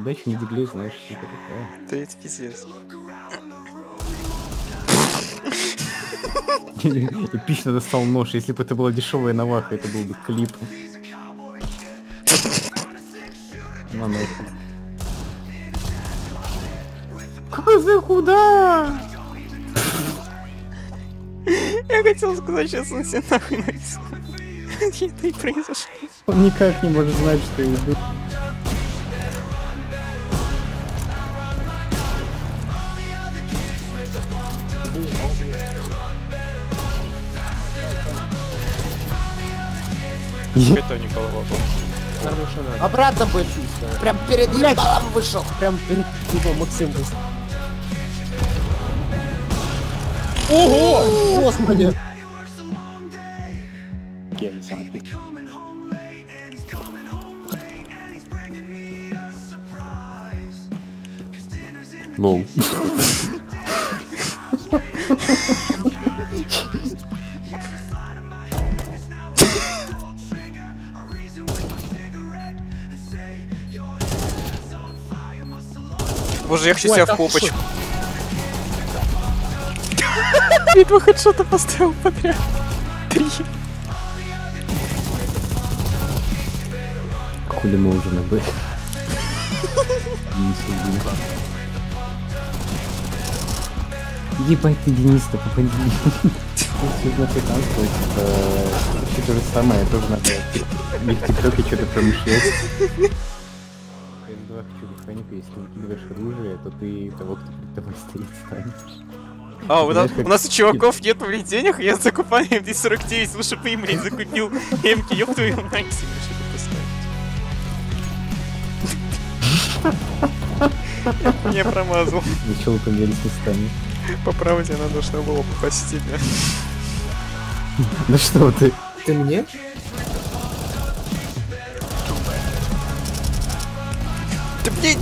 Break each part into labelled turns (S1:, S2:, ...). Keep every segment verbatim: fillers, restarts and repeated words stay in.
S1: Удача не диглей, знаешь, типа такая.
S2: Да это пиздец.
S1: Эпично достал нож. Если бы это была дешевая наваха, это был бы клип. На нахуй. Козы, куда?
S2: Я хотел сказать, сейчас он себе нахуй написал. Это и произошло.
S1: Он никак не может знать, что я иду.
S2: Это не голова.
S3: Обратно бы чувствую. Прям перед ебалом вышел.
S4: Прям перед его Максим вышел.
S3: Ого! Господи!
S1: Лол.
S2: Боже, я хочу себя в попочку. И два хедшота поставил подряд. Три.
S1: Хули мы уже набыли. Ебать ты, Денис-то, попади. Если на африканского, типа, вообще то же самое, тоже надо в тиктоке что-то промышлять. эс два хочу механику, если выкидываешь оружие, то ты того, кто перед тобой стоит, станешь.
S2: А, у нас, у нас у чуваков нет, блин, денег, я закупаю эм ди сорок девять, лучше бы им, блин, закупил эмки, ёб твою мать, себе что-то поставить. Я промазал.
S1: Вы чё, вы поменялись местами?
S2: По правде она должна была попасть в тебя.
S1: Ну что ты?
S4: Ты мне?
S2: Да блин!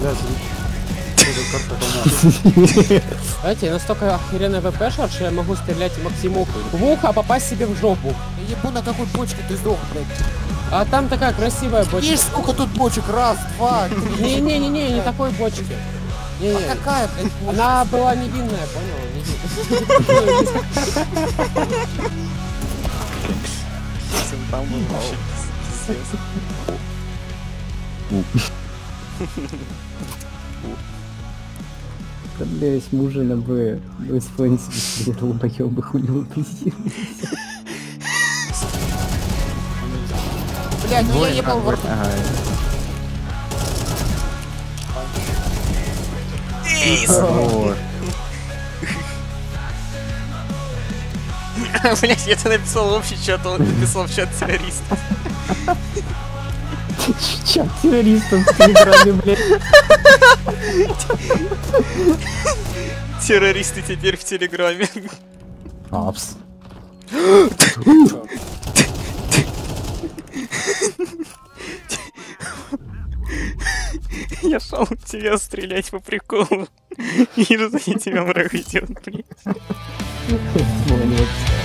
S4: Знаете, я настолько охеренный ВПшер, что я могу стрелять Максиму в ухо, а попасть себе в жопу.
S3: Я ебу, на какой бочке ты сдох, блядь.
S4: А там такая красивая бочка.
S3: Видишь, сколько тут бочек? Раз, два, три.
S4: Не-не-не-не, не такой бочки. Не,
S3: А какая, блядь, бочка?
S4: она была невинная, понял? Невинная.
S2: Там был вообще пиздец.
S1: Да, блядь, мужа на Б. Вы исполните себе долбоёбы, хули вы пиздец.
S3: Блядь, ну я ебал в рот.
S1: Ага.
S2: Блять, я-то написал в общий чат, он написал в чат террористов.
S1: Чат террористов в Телеграме, блядь.
S2: Террористы теперь в Телеграме.
S1: Апс.
S2: Я шел в тебя стрелять по приколу. Вижу, за тебя враг идет, блядь.
S1: Молодец.